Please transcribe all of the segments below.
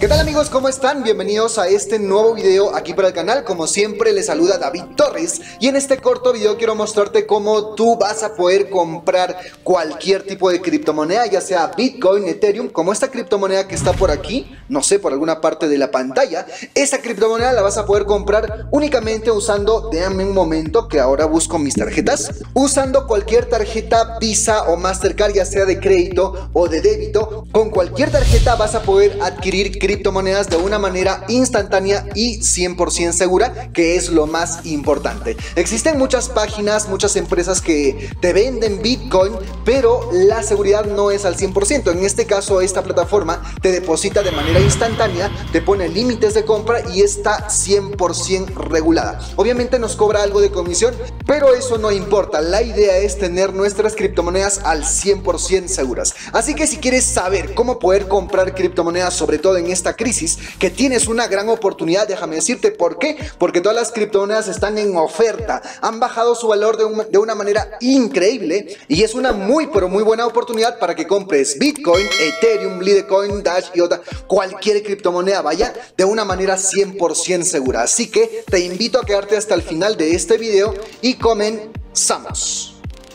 ¿Qué tal amigos? ¿Cómo están? Bienvenidos a este nuevo video aquí para el canal. Como siempre les saluda David Torres y en este corto video quiero mostrarte cómo tú vas a poder comprar cualquier tipo de criptomoneda, ya sea Bitcoin, Ethereum, como esta criptomoneda que está por aquí, no sé, por alguna parte de la pantalla. Esta criptomoneda la vas a poder comprar únicamente usando, déjame un momento que ahora busco mis tarjetas, usando cualquier tarjeta Visa o Mastercard, ya sea de crédito o de débito. Con cualquier tarjeta vas a poder adquirir criptomonedas de una manera instantánea y 100% segura, que es lo más importante. Existen muchas páginas, muchas empresas que te venden Bitcoin, pero la seguridad no es al 100%. En este caso, esta plataforma te deposita de manera instantánea, te pone límites de compra y está 100% regulada. Obviamente nos cobra algo de comisión, pero eso no importa. La idea es tener nuestras criptomonedas al 100% seguras. Así que si quieres saber cómo poder comprar criptomonedas, sobre todo en esta crisis, que tienes una gran oportunidad, déjame decirte por qué. Porque todas las criptomonedas están en oferta, han bajado su valor de una manera increíble y es una muy buena oportunidad para que compres Bitcoin, Ethereum, Litecoin, Dash y otra, cualquier criptomoneda, vaya, de una manera 100% segura. Así que te invito a quedarte hasta el final de este video y comenzamos.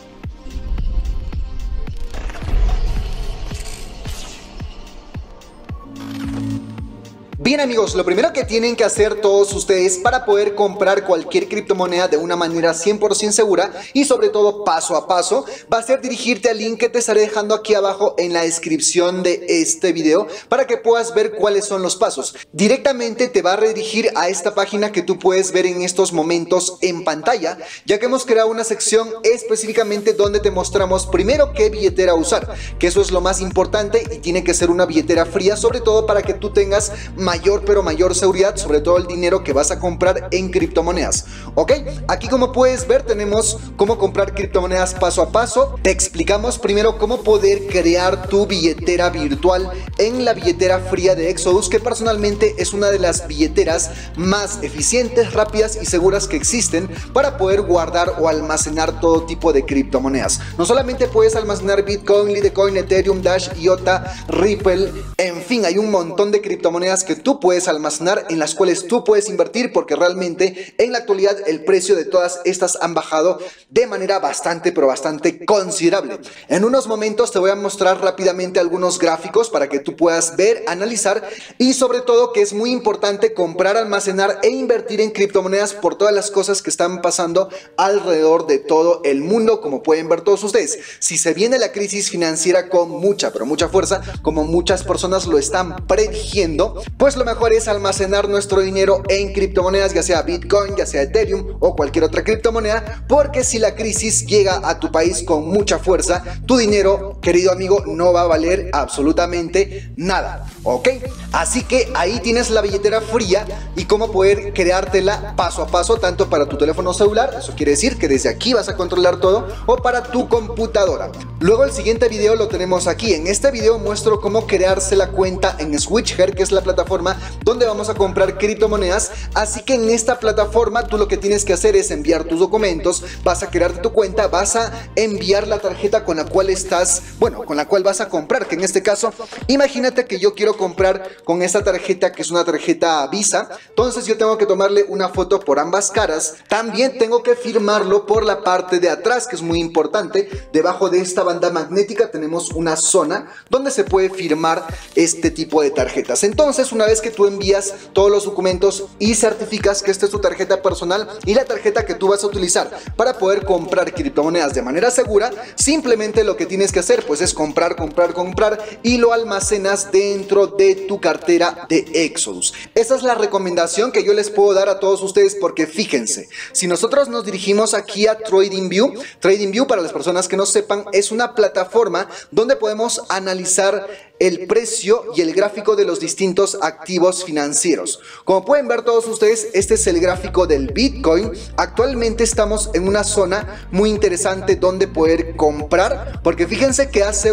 Bien amigos, lo primero que tienen que hacer todos ustedes para poder comprar cualquier criptomoneda de una manera 100% segura y sobre todo paso a paso, va a ser dirigirte al link que te estaré dejando aquí abajo en la descripción de este video para que puedas ver cuáles son los pasos. Directamente te va a redirigir a esta página que tú puedes ver en estos momentos en pantalla, ya que hemos creado una sección específicamente donde te mostramos primero qué billetera usar, que eso es lo más importante y tiene que ser una billetera fría, sobre todo para que tú tengas mayor seguridad, sobre todo el dinero que vas a comprar en criptomonedas. Ok, aquí como puedes ver tenemos cómo comprar criptomonedas paso a paso. Te explicamos primero cómo poder crear tu billetera virtual en la billetera fría de Exodus, que personalmente es una de las billeteras más eficientes, rápidas y seguras que existen para poder guardar o almacenar todo tipo de criptomonedas. No solamente puedes almacenar Bitcoin, Litecoin, Ethereum, Dash, IOTA, Ripple, en fin, hay un montón de criptomonedas que tú puedes almacenar, en las cuales tú puedes invertir, porque realmente en la actualidad el precio de todas estas han bajado de manera bastante considerable. En unos momentos te voy a mostrar rápidamente algunos gráficos para que tú puedas ver, analizar y sobre todo que es muy importante comprar, almacenar e invertir en criptomonedas por todas las cosas que están pasando alrededor de todo el mundo. Como pueden ver todos ustedes, si se viene la crisis financiera con mucha fuerza, como muchas personas lo están prediciendo, pues lo mejor es almacenar nuestro dinero en criptomonedas, ya sea Bitcoin, ya sea Ethereum o cualquier otra criptomoneda, porque si la crisis llega a tu país con mucha fuerza, tu dinero, querido amigo, no va a valer absolutamente nada, ¿ok? Así que ahí tienes la billetera fría y cómo poder creártela paso a paso, tanto para tu teléfono celular, eso quiere decir que desde aquí vas a controlar todo, o para tu computadora. Luego el siguiente video lo tenemos aquí. En este video muestro cómo crearse la cuenta en Switcher, que es la plataforma donde vamos a comprar criptomonedas. Así que en esta plataforma tú lo que tienes que hacer es enviar tus documentos, vas a crearte tu cuenta, vas a enviar la tarjeta con la cual con la cual vas a comprar, que en este caso, imagínate que yo quiero comprar con esta tarjeta, que es una tarjeta Visa, entonces yo tengo que tomarle una foto por ambas caras, también tengo que firmarlo por la parte de atrás, que es muy importante. Debajo de esta banda magnética tenemos una zona donde se puede firmar este tipo de tarjetas. Entonces, una vez que tú envías todos los documentos y certificas que esta es tu tarjeta personal y la tarjeta que tú vas a utilizar para poder comprar criptomonedas de manera segura, simplemente lo que tienes que hacer pues es comprar y lo almacenas dentro de tu cartera de Exodus. Esa es la recomendación que yo les puedo dar a todos ustedes, porque fíjense, si nosotros nos dirigimos aquí a TradingView, para las personas que no sepan, es una plataforma donde podemos analizar el precio y el gráfico de los distintos activos financieros. Como pueden ver todos ustedes, este es el gráfico del Bitcoin. Actualmente estamos en una zona muy interesante donde poder comprar, porque fíjense que hace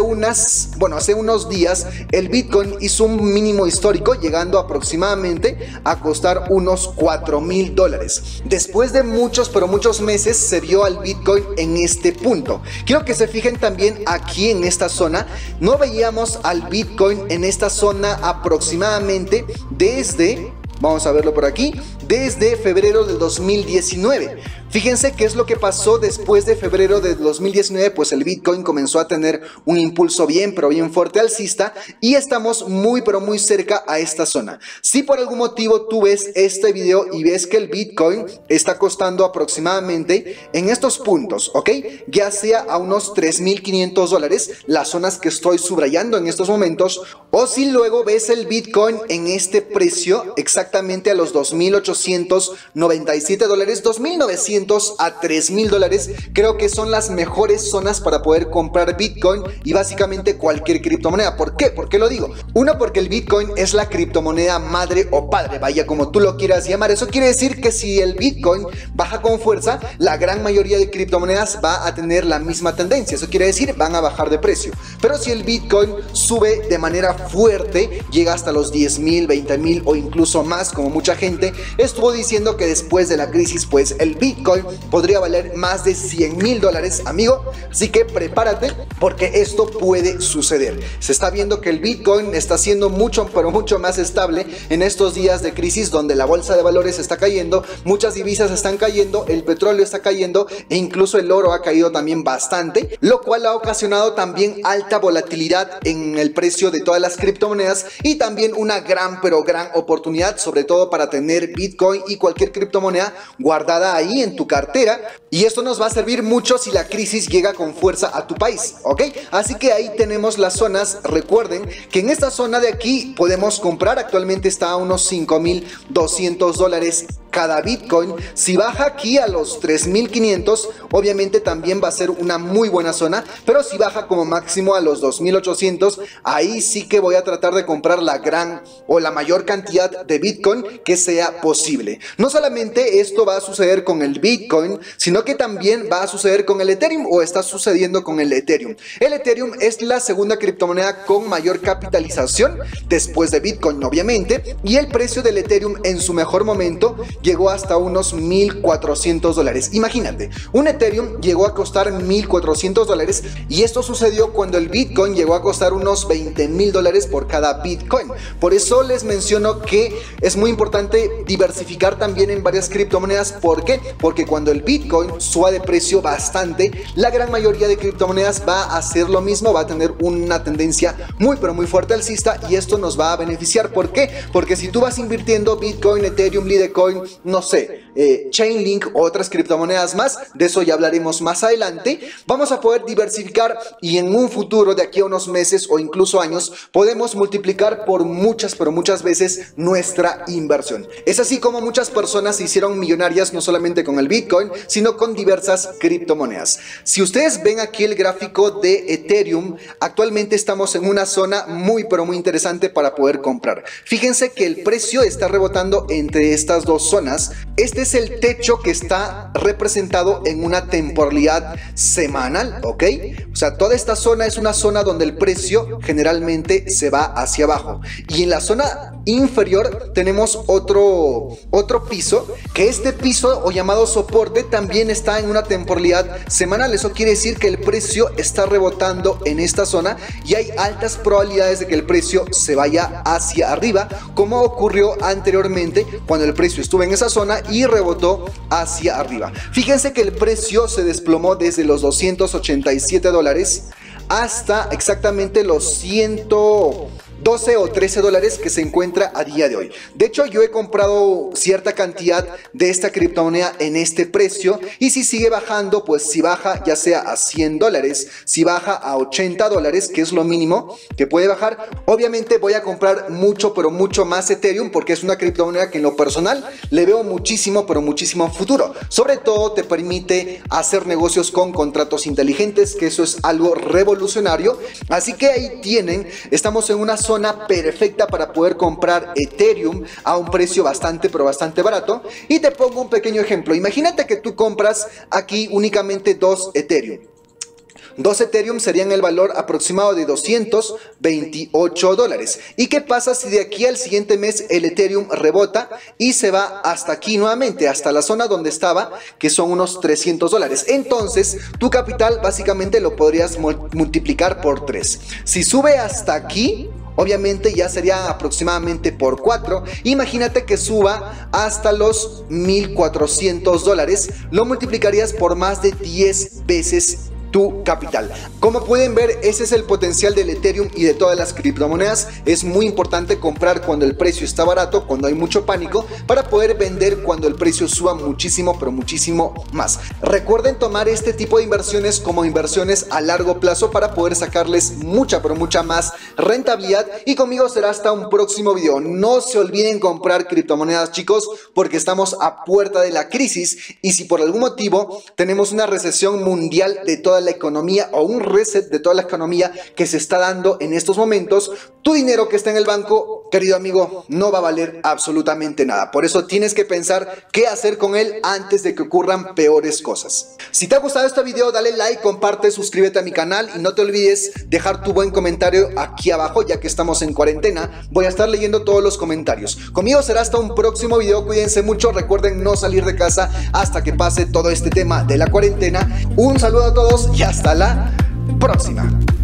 unos días el Bitcoin hizo un mínimo histórico, llegando aproximadamente a costar unos $4,000. Después de muchos meses se vio al Bitcoin en este punto. Quiero que se fijen también aquí en esta zona, no veíamos al Bitcoin Bitcoin en esta zona aproximadamente desde, vamos a verlo por aquí, desde febrero del 2019. Fíjense qué es lo que pasó después de febrero de 2019, pues el Bitcoin comenzó a tener un impulso bien, pero bien fuerte alcista y estamos muy, pero muy cerca a esta zona. Si por algún motivo tú ves este video y ves que el Bitcoin está costando aproximadamente en estos puntos, ¿ok? Ya sea a unos $3.500, las zonas que estoy subrayando en estos momentos, o si luego ves el Bitcoin en este precio exactamente a los $2.897, $2.900 a $3.000, creo que son las mejores zonas para poder comprar Bitcoin y básicamente cualquier criptomoneda. ¿Por qué? ¿Por qué lo digo? Uno, porque el Bitcoin es la criptomoneda madre o padre, vaya como tú lo quieras llamar. Eso quiere decir que si el Bitcoin baja con fuerza, la gran mayoría de criptomonedas va a tener la misma tendencia. Eso quiere decir van a bajar de precio. Pero si el Bitcoin sube de manera fuerte, llega hasta los 10.000, 20.000 o incluso más, como mucha gente estuvo diciendo que después de la crisis, pues el Bitcoin podría valer más de $100.000, amigo. Así que prepárate porque esto puede suceder. Se está viendo que el Bitcoin está siendo mucho, pero mucho más estable en estos días de crisis donde la bolsa de valores está cayendo, muchas divisas están cayendo, el petróleo está cayendo e incluso el oro ha caído también bastante, lo cual ha ocasionado también alta volatilidad en el precio de todas las criptomonedas y también una gran, pero gran oportunidad, sobre todo para tener Bitcoin y cualquier criptomoneda guardada ahí en tu cartera, y esto nos va a servir mucho si la crisis llega con fuerza a tu país, ¿ok? Así que ahí tenemos las zonas. Recuerden que en esta zona de aquí podemos comprar, actualmente está a unos $5.200 cada Bitcoin. Si baja aquí a los 3.500, obviamente también va a ser una muy buena zona, pero si baja como máximo a los 2.800, ahí sí que voy a tratar de comprar la gran o la mayor cantidad de Bitcoin que sea posible. No solamente esto va a suceder con el Bitcoin, sino que también va a suceder con el Ethereum, o está sucediendo con el Ethereum. El Ethereum es la segunda criptomoneda con mayor capitalización después de Bitcoin, obviamente, y el precio del Ethereum en su mejor momento llegó hasta unos $1.400. Imagínate, un Ethereum llegó a costar $1.400 y esto sucedió cuando el Bitcoin llegó a costar unos $20.000 por cada Bitcoin. Por eso les menciono que es muy importante diversificar también en varias criptomonedas. ¿Por qué? Porque cuando el Bitcoin suba de precio bastante, la gran mayoría de criptomonedas va a hacer lo mismo, va a tener una tendencia muy, pero muy fuerte alcista, y esto nos va a beneficiar. ¿Por qué? Porque si tú vas invirtiendo Bitcoin, Ethereum, Litecoin, no sé, Chainlink o otras criptomonedas más, de eso ya hablaremos más adelante, vamos a poder diversificar y en un futuro de aquí a unos meses o incluso años podemos multiplicar por muchas, pero muchas veces nuestra inversión. Es así como muchas personas se hicieron millonarias no solamente con el Bitcoin, sino con diversas criptomonedas. Si ustedes ven aquí el gráfico de Ethereum, actualmente estamos en una zona muy, pero muy interesante para poder comprar. Fíjense que el precio está rebotando entre estas dos zonas. Este es el techo que está representado en una temporalidad semanal, ¿ok? O sea, toda esta zona es una zona donde el precio generalmente se va hacia abajo, y en la zona inferior tenemos otro piso, que este piso o llamado soporte también está en una temporalidad semanal. Eso quiere decir que el precio está rebotando en esta zona y hay altas probabilidades de que el precio se vaya hacia arriba, como ocurrió anteriormente cuando el precio estuvo en esa zona y rebotó hacia arriba. Fíjense que el precio se desplomó desde los $287 hasta exactamente los 112 o 13 dólares que se encuentra a día de hoy. De hecho, yo he comprado cierta cantidad de esta criptomoneda en este precio, y si sigue bajando, pues si baja ya sea a 100 dólares, si baja a 80 dólares, que es lo mínimo que puede bajar, obviamente voy a comprar mucho, pero mucho más Ethereum, porque es una criptomoneda que en lo personal le veo muchísimo, pero muchísimo futuro. Sobre todo te permite hacer negocios con contratos inteligentes, que eso es algo revolucionario. Así que ahí tienen, estamos en una zona perfecta para poder comprar Ethereum a un precio bastante, pero bastante barato. Y te pongo un pequeño ejemplo. Imagínate que tú compras aquí únicamente 2 Ethereum. 2 Ethereum serían el valor aproximado de $228. ¿Y qué pasa si de aquí al siguiente mes el Ethereum rebota y se va hasta aquí nuevamente, hasta la zona donde estaba, que son unos $300? Entonces tu capital básicamente lo podrías multiplicar por 3. Si sube hasta aquí, obviamente ya sería aproximadamente por 4. Imagínate que suba hasta los $1.400. Lo multiplicarías por más de 10 veces tu capital. Como pueden ver, ese es el potencial del Ethereum y de todas las criptomonedas. Es muy importante comprar cuando el precio está barato, cuando hay mucho pánico, para poder vender cuando el precio suba muchísimo, pero muchísimo más. Recuerden tomar este tipo de inversiones como inversiones a largo plazo para poder sacarles mucha, pero mucha más rentabilidad. Y conmigo será hasta un próximo video. No se olviden comprar criptomonedas, chicos, porque estamos a puerta de la crisis, y si por algún motivo tenemos una recesión mundial de toda la economía o un reset de toda la economía que se está dando en estos momentos, tu dinero que está en el banco, querido amigo, no va a valer absolutamente nada. Por eso tienes que pensar qué hacer con él antes de que ocurran peores cosas. Si te ha gustado este video, dale like, comparte, suscríbete a mi canal y no te olvides dejar tu buen comentario aquí abajo, ya que estamos en cuarentena. Voy a estar leyendo todos los comentarios. Conmigo será hasta un próximo video. Cuídense mucho, recuerden no salir de casa hasta que pase todo este tema de la cuarentena. Un saludo a todos y hasta la próxima.